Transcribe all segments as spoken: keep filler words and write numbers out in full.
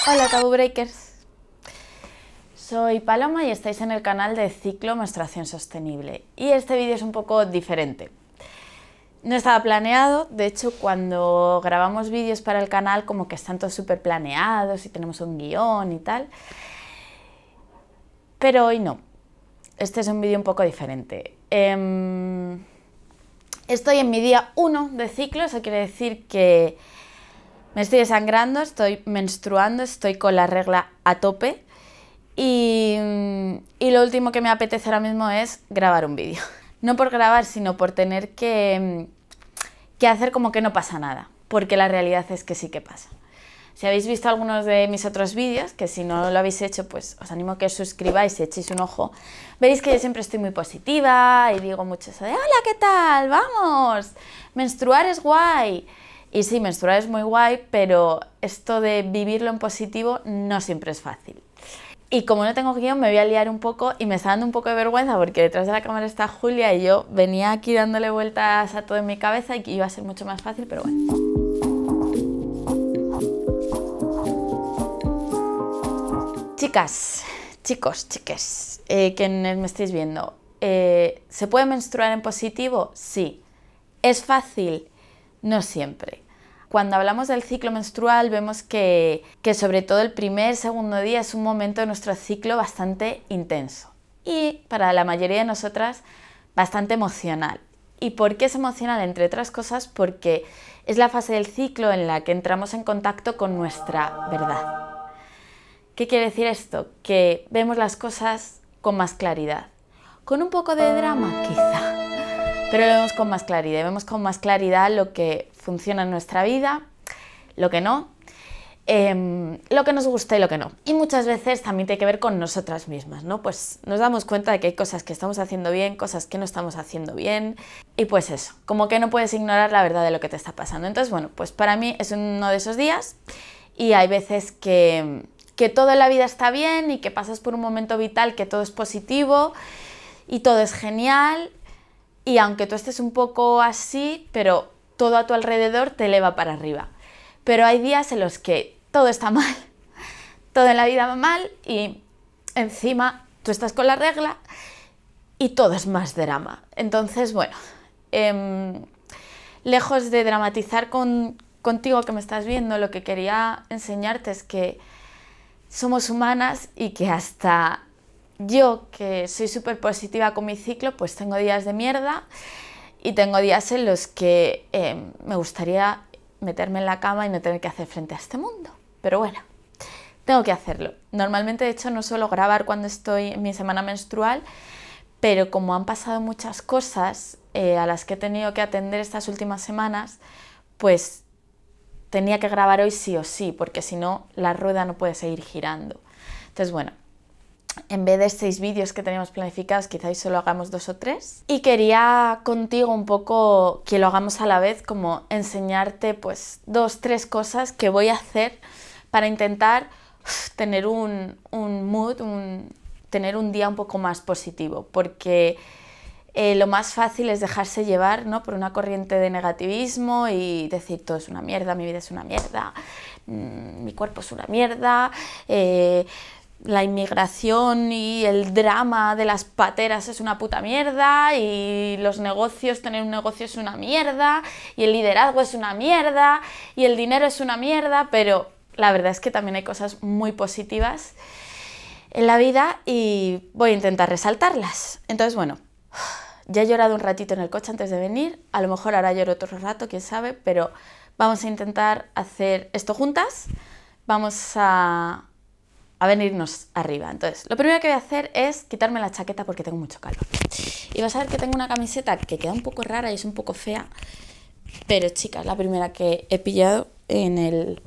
Hola Tabú Breakers, soy Paloma y estáis en el canal de Ciclo Menstruación Sostenible y este vídeo es un poco diferente. No estaba planeado, de hecho cuando grabamos vídeos para el canal como que están todos súper planeados y tenemos un guión y tal, pero hoy no, este es un vídeo un poco diferente. Eh, estoy en mi día uno de ciclo, eso quiere decir que me estoy desangrando, estoy menstruando, estoy con la regla a tope y, y lo último que me apetece ahora mismo es grabar un vídeo. No por grabar, sino por tener que, que hacer como que no pasa nada, porque la realidad es que sí que pasa. Si habéis visto algunos de mis otros vídeos, que si no lo habéis hecho, pues os animo a que os suscribáis y echéis un ojo, veréis que yo siempre estoy muy positiva y digo mucho eso de «Hola, ¿qué tal? ¡Vamos! Menstruar es guay». Y sí, menstruar es muy guay, pero esto de vivirlo en positivo no siempre es fácil. Y como no tengo guión, me voy a liar un poco y me está dando un poco de vergüenza porque detrás de la cámara está Julia y yo venía aquí dándole vueltas a todo en mi cabeza y que iba a ser mucho más fácil, pero bueno. Chicas, chicos, chiques, eh, que me estéis viendo, eh, ¿se puede menstruar en positivo? Sí. ¿Es fácil? No siempre. Cuando hablamos del ciclo menstrual vemos que, que sobre todo el primer, segundo día es un momento de nuestro ciclo bastante intenso y para la mayoría de nosotras bastante emocional. ¿Y por qué es emocional? Entre otras cosas porque es la fase del ciclo en la que entramos en contacto con nuestra verdad. ¿Qué quiere decir esto? Que vemos las cosas con más claridad, con un poco de drama quizá. Pero lo vemos con más claridad, vemos con más claridad lo que funciona en nuestra vida, lo que no, eh, lo que nos gusta y lo que no. Y muchas veces también tiene que ver con nosotras mismas, ¿no? Pues nos damos cuenta de que hay cosas que estamos haciendo bien, cosas que no estamos haciendo bien, y pues eso, como que no puedes ignorar la verdad de lo que te está pasando. Entonces, bueno, pues para mí es uno de esos días y hay veces que, que todo en la vida está bien y que pasas por un momento vital que todo es positivo y todo es genial. Y aunque tú estés un poco así, pero todo a tu alrededor te eleva para arriba. Pero hay días en los que todo está mal, todo en la vida va mal y encima tú estás con la regla y todo es más drama. Entonces, bueno, eh, lejos de dramatizar con, contigo que me estás viendo, lo que quería enseñarte es que somos humanas y que hasta yo, que soy súper positiva con mi ciclo, pues tengo días de mierda y tengo días en los que eh, me gustaría meterme en la cama y no tener que hacer frente a este mundo. Pero bueno, tengo que hacerlo. Normalmente, de hecho, no suelo grabar cuando estoy en mi semana menstrual, pero como han pasado muchas cosas eh, a las que he tenido que atender estas últimas semanas, pues tenía que grabar hoy sí o sí, porque si no, la rueda no puede seguir girando. Entonces, bueno, en vez de seis vídeos que teníamos planificados, quizás solo hagamos dos o tres. Y quería contigo un poco que lo hagamos a la vez, como enseñarte pues dos, tres cosas que voy a hacer para intentar uf, tener un, un mood, un, tener un día un poco más positivo. Porque eh, lo más fácil es dejarse llevar, ¿no?, por una corriente de negativismo y decir todo es una mierda, mi vida es una mierda, mmm, mi cuerpo es una mierda, eh, la inmigración y el drama de las pateras es una puta mierda y los negocios, tener un negocio es una mierda y el liderazgo es una mierda y el dinero es una mierda, pero la verdad es que también hay cosas muy positivas en la vida y voy a intentar resaltarlas. Entonces, bueno, ya he llorado un ratito en el coche antes de venir, a lo mejor ahora lloro otro rato, quién sabe, pero vamos a intentar hacer esto juntas, vamos a... a venirnos arriba. Entonces, lo primero que voy a hacer es quitarme la chaqueta porque tengo mucho calor. Y vas a ver que tengo una camiseta que queda un poco rara y es un poco fea, pero chicas, la primera que he pillado en el,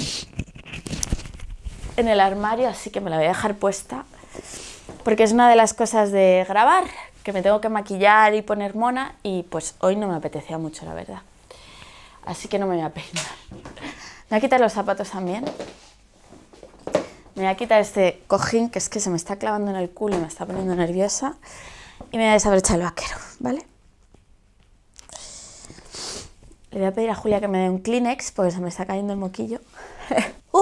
en el armario, así que me la voy a dejar puesta, porque es una de las cosas de grabar, que me tengo que maquillar y poner mona, y pues hoy no me apetecía mucho, la verdad. Así que no me voy a peinar. Me voy a quitar los zapatos también. Me voy a quitar este cojín que es que se me está clavando en el culo y me está poniendo nerviosa y me voy a desabrochar el vaquero, ¿vale? Le voy a pedir a Julia que me dé un Kleenex porque se me está cayendo el moquillo. ¡Uh!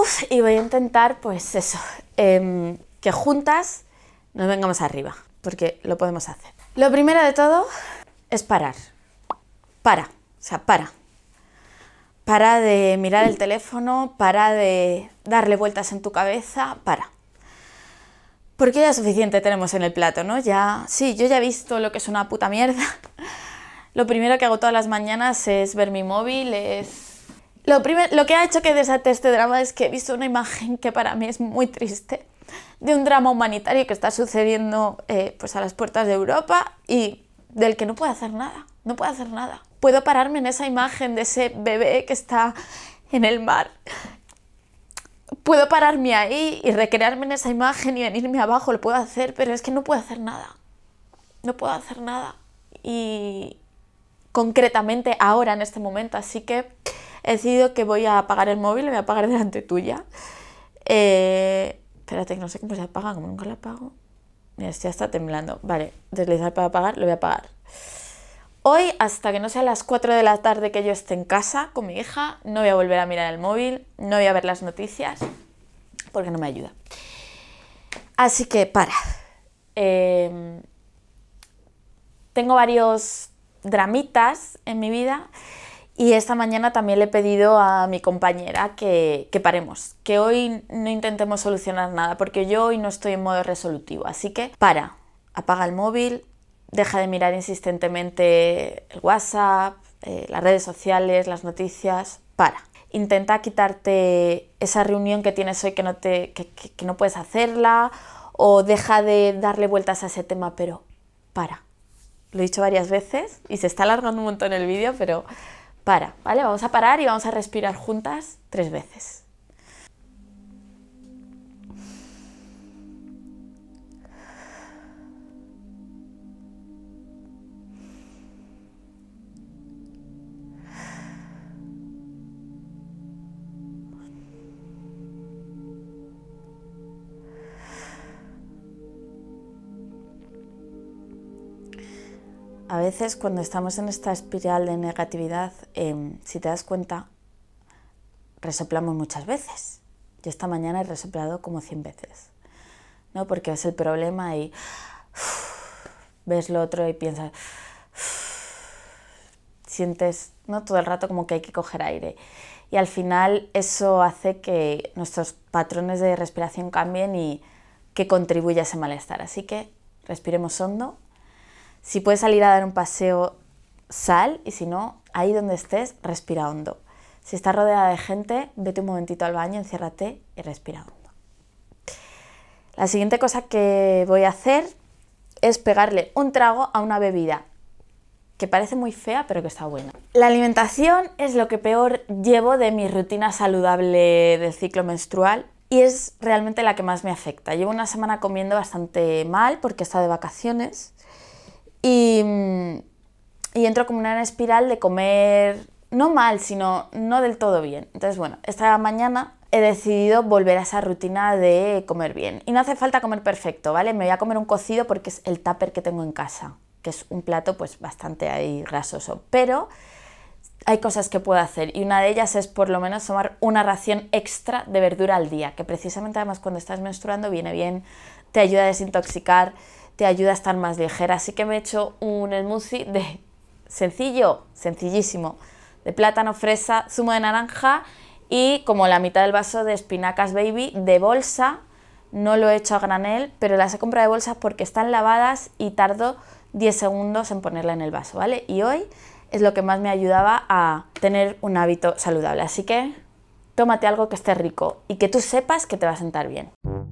Uf, y voy a intentar, pues eso, eh, que juntas nos vengamos arriba, porque lo podemos hacer. Lo primero de todo es parar. Para, o sea, para. Para de mirar el teléfono, para de darle vueltas en tu cabeza, para. Porque ya suficiente tenemos en el plato, ¿no? Ya, sí, yo ya he visto lo que es una puta mierda. Lo primero que hago todas las mañanas es ver mi móvil, es... Lo, primer, lo que ha hecho que desate este drama es que he visto una imagen que para mí es muy triste, de un drama humanitario que está sucediendo eh, pues a las puertas de Europa y del que no puedo hacer nada, no puedo hacer nada. Puedo pararme en esa imagen de ese bebé que está en el mar. Puedo pararme ahí y recrearme en esa imagen y venirme abajo, lo puedo hacer, pero es que no puedo hacer nada. No puedo hacer nada. Y concretamente ahora, en este momento, así que he decidido que voy a apagar el móvil, lo voy a apagar delante tuya. Eh, espérate, que no sé cómo se apaga, como nunca lo apago. Mira, ya está temblando. Vale, deslizar para apagar, lo voy a apagar. Hoy, hasta que no sea las cuatro de la tarde que yo esté en casa con mi hija, no voy a volver a mirar el móvil, no voy a ver las noticias, porque no me ayuda. Así que, para. Eh, tengo varios dramitas en mi vida y esta mañana también le he pedido a mi compañera que, que paremos, que hoy no intentemos solucionar nada, porque yo hoy no estoy en modo resolutivo. Así que, para, apaga el móvil. Deja de mirar insistentemente el WhatsApp, eh, las redes sociales, las noticias. Para. Intenta quitarte esa reunión que tienes hoy que no, te, que, que, que no puedes hacerla, o deja de darle vueltas a ese tema, pero para. Lo he dicho varias veces y se está alargando un montón el vídeo, pero para, ¿vale? Vamos a parar y vamos a respirar juntas tres veces. A veces cuando estamos en esta espiral de negatividad, eh, si te das cuenta, resoplamos muchas veces. Yo esta mañana he resoplado como cien veces, ¿no? Porque ves el problema y uff, ves lo otro y piensas, uff, sientes, ¿no? Todo el rato como que hay que coger aire. Y al final eso hace que nuestros patrones de respiración cambien y que contribuya a ese malestar. Así que respiremos hondo. Si puedes salir a dar un paseo, sal, y si no, ahí donde estés, respira hondo. Si estás rodeada de gente, vete un momentito al baño, enciérrate y respira hondo. La siguiente cosa que voy a hacer es pegarle un trago a una bebida que parece muy fea, pero que está buena. La alimentación es lo que peor llevo de mi rutina saludable del ciclo menstrual y es realmente la que más me afecta. Llevo una semana comiendo bastante mal porque he estado de vacaciones. Y, y entro como en una espiral de comer, no mal, sino no del todo bien. Entonces, bueno, esta mañana he decidido volver a esa rutina de comer bien. Y no hace falta comer perfecto, ¿vale? Me voy a comer un cocido porque es el tupper que tengo en casa, que es un plato pues bastante ahí grasoso. Pero hay cosas que puedo hacer y una de ellas es por lo menos tomar una ración extra de verdura al día, que precisamente además cuando estás menstruando viene bien, te ayuda a desintoxicar, te ayuda a estar más ligera. Así que me he hecho un smoothie de sencillo, sencillísimo, de plátano, fresa, zumo de naranja y como la mitad del vaso de espinacas baby de bolsa. No lo he hecho a granel, pero las he comprado de bolsa porque están lavadas y tardo diez segundos en ponerla en el vaso, ¿vale? Y hoy es lo que más me ayudaba a tener un hábito saludable. Así que tómate algo que esté rico y que tú sepas que te va a sentar bien.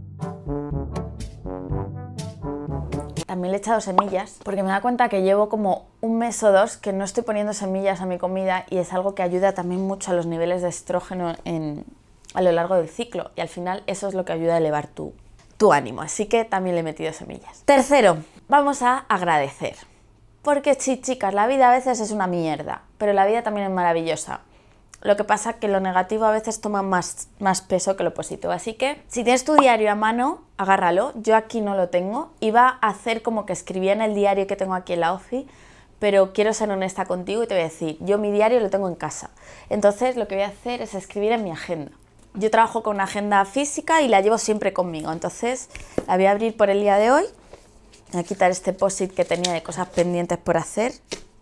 También le he echado semillas porque me da cuenta que llevo como un mes o dos que no estoy poniendo semillas a mi comida y es algo que ayuda también mucho a los niveles de estrógeno en, a lo largo del ciclo y al final eso es lo que ayuda a elevar tu, tu ánimo, así que también le he metido semillas. Tercero, vamos a agradecer. Porque sí, chicas, la vida a veces es una mierda, pero la vida también es maravillosa. Lo que pasa es que lo negativo a veces toma más, más peso que lo positivo. Así que, si tienes tu diario a mano, agárralo. Yo aquí no lo tengo. Iba a hacer como que escribía en el diario que tengo aquí en la ofi, pero quiero ser honesta contigo y te voy a decir, yo mi diario lo tengo en casa. Entonces, lo que voy a hacer es escribir en mi agenda. Yo trabajo con una agenda física y la llevo siempre conmigo, entonces la voy a abrir por el día de hoy. Voy a quitar este post-it que tenía de cosas pendientes por hacer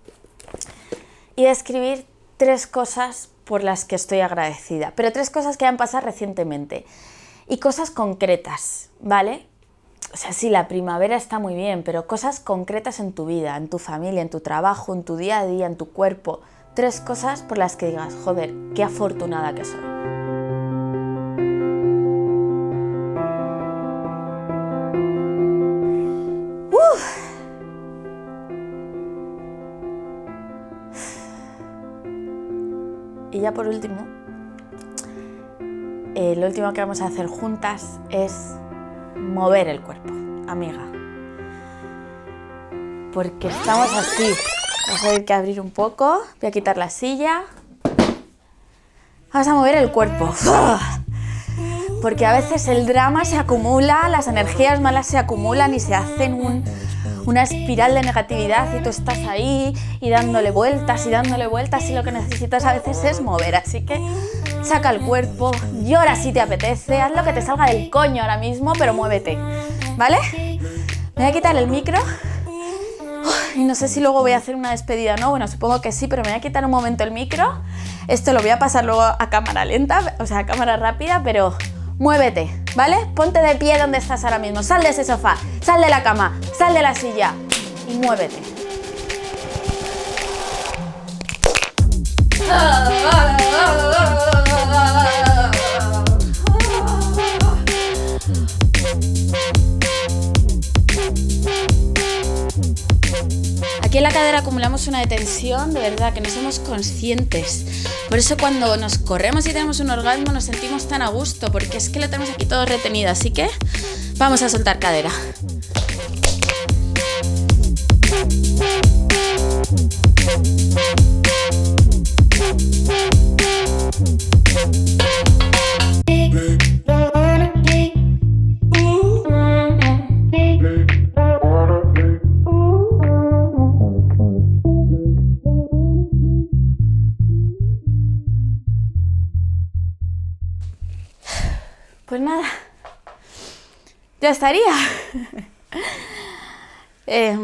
y voy a escribir tres cosas por las que estoy agradecida, pero tres cosas que han pasado recientemente y cosas concretas, ¿vale? O sea, sí, la primavera está muy bien, pero cosas concretas en tu vida, en tu familia, en tu trabajo, en tu día a día, en tu cuerpo. Tres cosas por las que digas, joder, qué afortunada que soy. Uf. Y ya por último, eh, lo último que vamos a hacer juntas es mover el cuerpo, amiga. Porque estamos así. Vamos a tener que abrir un poco. Voy a quitar la silla. Vamos a mover el cuerpo. Porque a veces el drama se acumula, las energías malas se acumulan y se hacen un, una espiral de negatividad y tú estás ahí y dándole vueltas y dándole vueltas y lo que necesitas a veces es mover. Así que saca el cuerpo, llora si te apetece, haz lo que te salga del coño ahora mismo, pero muévete, ¿vale? Me voy a quitar el micro. Y no sé si luego voy a hacer una despedida o no, bueno, supongo que sí, pero me voy a quitar un momento el micro. Esto lo voy a pasar luego a cámara lenta, o sea, a cámara rápida, pero muévete, ¿vale? Ponte de pie donde estás ahora mismo, sal de ese sofá, sal de la cama, sal de la silla y muévete. Aquí en la cadera acumulamos una tensión, de verdad, que no somos conscientes. Por eso cuando nos corremos y tenemos un orgasmo nos sentimos tan a gusto, porque es que lo tenemos aquí todo retenido. Así que vamos a soltar cadera. Pues nada, ya estaría. eh,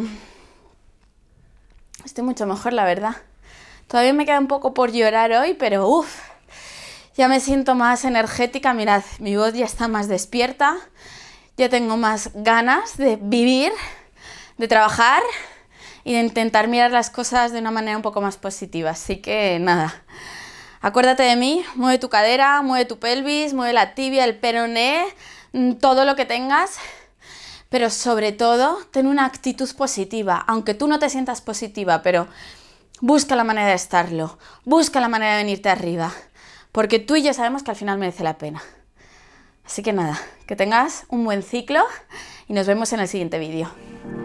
estoy mucho mejor, la verdad. Todavía me queda un poco por llorar hoy, pero uff, ya me siento más energética. Mirad, mi voz ya está más despierta, ya tengo más ganas de vivir, de trabajar y de intentar mirar las cosas de una manera un poco más positiva. Así que nada. Acuérdate de mí, mueve tu cadera, mueve tu pelvis, mueve la tibia, el peroné, todo lo que tengas, pero sobre todo ten una actitud positiva, aunque tú no te sientas positiva, pero busca la manera de estarlo, busca la manera de venirte arriba, porque tú y yo sabemos que al final merece la pena. Así que nada, que tengas un buen ciclo y nos vemos en el siguiente vídeo.